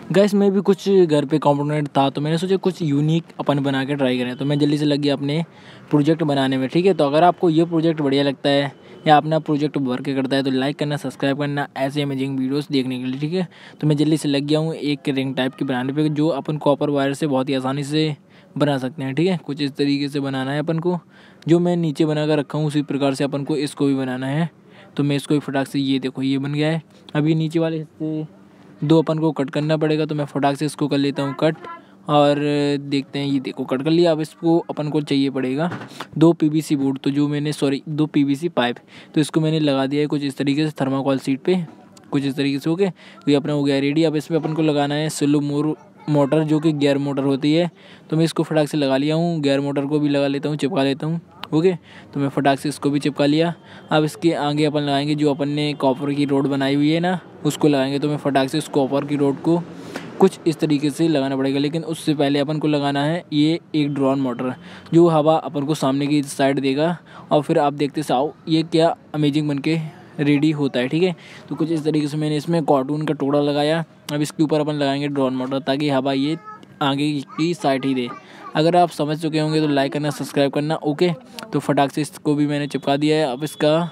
Gas मैं भी कुछ घर पे कंपोनेंट था तो मैंने सोचा कुछ यूनिक अपन बना के ट्राई करें, तो मैं जल्दी से लग गया अपने प्रोजेक्ट बनाने में। ठीक है, तो अगर आपको ये प्रोजेक्ट बढ़िया लगता है या अपना प्रोजेक्ट वर्क करता है तो लाइक करना, सब्सक्राइब करना ऐसे अमेजिंग वीडियोस देखने के लिए। ठीक है, तो मैं जल्दी से लग गया हूँ एक रिंग टाइप की बनाने पे, जो अपन कॉपर वायर से बहुत ही आसानी से बना सकते हैं। ठीक है, कुछ इस तरीके से बनाना है अपन को, जो मैं नीचे बना कर रखा हूँ उसी प्रकार से अपन को इसको भी बनाना है। तो मैं इसको भी फटाक से, ये देखो ये बन गया है। अब ये नीचे वाले हिस्से दो अपन को कट करना पड़ेगा, तो मैं फटाक से इसको कर लेता हूँ कट, और देखते हैं। ये देखो कट कर लिया। अब इसको अपन को चाहिए पड़ेगा 2 पीवीसी बोर्ड, तो जो मैंने 2 पीवीसी पाइप, तो इसको मैंने लगा दिया है कुछ इस तरीके से थर्माकोल शीट पे, कुछ इस तरीके से। ओके, तो ये अपना हो गया रेडी। अब इसमें अपन को लगाना है स्लो मोटर, जो कि गियर मोटर होती है। तो मैं इसको फटाक से लगा लिया हूँ, गियर मोटर को भी लगा लेता हूँ, चिपका लेता हूँ। ओके, तो मैं फटाक से इसको भी चिपका लिया। अब इसके आगे अपन लगाएंगे जो अपन ने कॉपर की रोड बनाई हुई है ना, उसको लगाएंगे। तो मैं फटाक से उस कॉपर की रोड को कुछ इस तरीके से लगाना पड़ेगा, लेकिन उससे पहले अपन को लगाना है ये एक ड्रोन मोटर, जो हवा अपन को सामने की साइड देगा। और फिर आप देखते जाओ ये क्या अमेजिंग बन के रेडी होता है। ठीक है, तो कुछ इस तरीके से मैंने इसमें कार्टून का टुकड़ा लगाया। अब इसके ऊपर अपन लगाएंगे ड्रोन मोटर, ताकि हवा ये आगे की साइड ही दे। अगर आप समझ चुके होंगे तो लाइक करना, सब्सक्राइब करना। ओके, तो फटाक से इसको भी मैंने चिपका दिया है। अब इसका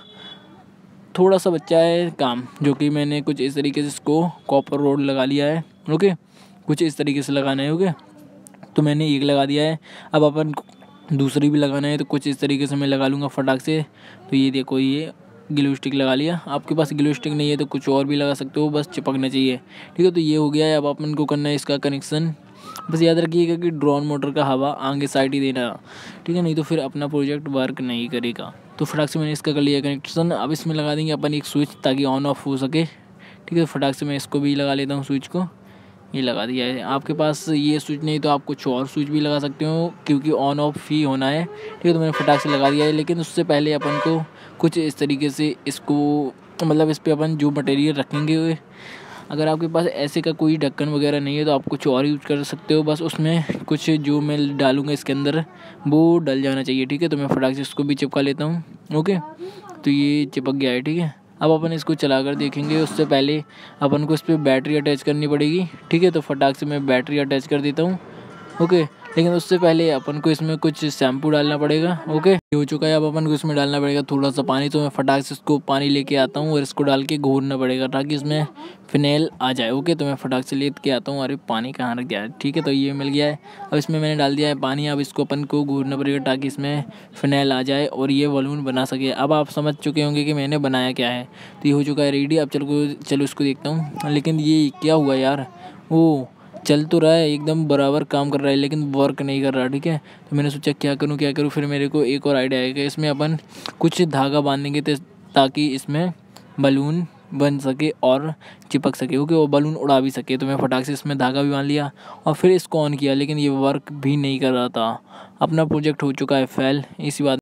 थोड़ा सा बच्चा है काम, जो कि मैंने कुछ इस तरीके से इसको कॉपर रोड लगा लिया है। ओके, कुछ इस तरीके से लगाना है। ओके, तो मैंने एक लगा दिया है। अब अपन दूसरी भी लगाना है, तो कुछ इस तरीके से मैं लगा लूँगा फटाक से। तो ये देखो ये ग्लू स्टिक लगा लिया। आपके पास ग्लू स्टिक नहीं है तो कुछ और भी लगा सकते हो, बस चिपकना चाहिए। ठीक है, तो ये हो गया है। अब अपन को करना है इसका कनेक्शन। बस याद रखिएगा कि ड्रोन मोटर का हवा आगे साइड ही देना। ठीक है, नहीं तो फिर अपना प्रोजेक्ट वर्क नहीं करेगा। तो फटाक से मैंने इसका कर लिया कनेक्शन। अब इसमें लगा देंगे अपन एक स्विच, ताकि ऑन ऑफ हो सके। ठीक है, फटाक से मैं इसको भी लगा लेता हूँ स्विच को। ये लगा दिया है। आपके पास ये स्विच नहीं तो आप कुछ और स्विच भी लगा सकते हो, क्योंकि ऑन ऑफ ही होना है। ठीक है, तो मैंने फटाक से लगा दिया है। लेकिन उससे पहले अपन को कुछ इस तरीके से इसको, मतलब इस पर अपन जो मटेरियल रखेंगे, अगर आपके पास ऐसे का कोई ढक्कन वगैरह नहीं है तो आप कुछ और यूज़ कर सकते हो। बस उसमें कुछ जो मैं डालूँगा इसके अंदर वो डल जाना चाहिए। ठीक है, तो मैं फटाक से इसको भी चिपका लेता हूँ। ओके, तो ये चिपक गया है। ठीक है, अब अपन इसको चला कर देखेंगे। उससे पहले अपन को इस पर बैटरी अटैच करनी पड़ेगी। ठीक है, तो फटाक से मैं बैटरी अटैच कर देता हूँ। ओके, लेकिन उससे पहले अपन को इसमें कुछ शैम्पू डालना पड़ेगा। ओके, ये हो चुका है। अब अपन को इसमें डालना पड़ेगा थोड़ा सा पानी। तो मैं फटाक से इसको पानी लेके आता हूँ और इसको डाल के घोरना पड़ेगा, ताकि इसमें फिनाइल आ जाए। ओके, तो मैं फटाक से लेके आता हूँ। अरे पानी कहाँ रख दिया है। ठीक है, तो ये मिल गया है। अब इसमें मैंने डाल दिया है पानी। अब इसको अपन को घोरना पड़ेगा, ताकि इसमें फिनाइल आ जाए और ये बलून बना सके। अब आप समझ चुके होंगे कि मैंने बनाया क्या है। तो ये हो चुका है रेडी। अब चलो इसको देखता हूँ। लेकिन ये क्या हुआ यार, वो चल तो रहा है, एकदम बराबर काम कर रहा है, लेकिन वर्क नहीं कर रहा। ठीक है, तो मैंने सोचा क्या करूँ। फिर मेरे को एक और आइडिया आएगा। इसमें अपन कुछ धागा बांधेंगे ताकि इसमें बलून बन सके और चिपक सके। ओके, वो बलून उड़ा भी सके। तो मैं फटाक से इसमें धागा भी बांध लिया और फिर इसको ऑन किया, लेकिन ये वर्क भी नहीं कर रहा था। अपना प्रोजेक्ट हो चुका है फेल। इसी बात